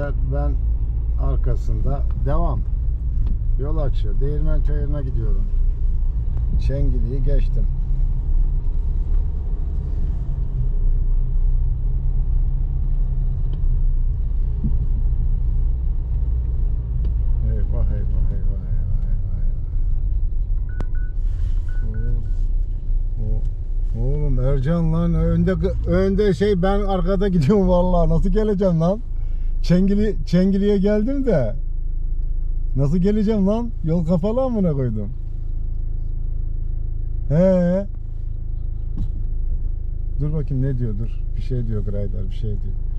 güzel. Ben arkasında devam. Yol açıyor. Değirmen Çayırı'na gidiyorum. Çengili'yi geçtim. Eyvah eyvah eyvah eyvah eyvah. Oğlum Ercan lan önde şey, ben arkada gidiyorum vallahi. Nasıl geleceğim lan? Çengili'ye geldim de nasıl geleceğim lan? Yol kapalı amına koydum. He. Dur bakayım ne diyor, dur. Bir şey diyor Graydar, bir şey diyor.